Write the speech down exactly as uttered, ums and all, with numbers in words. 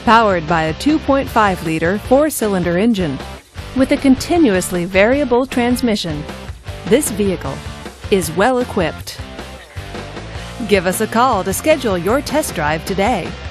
Powered by a two point five liter four-cylinder engine with a continuously variable transmission, this vehicle is well equipped. Give us a call to schedule your test drive today.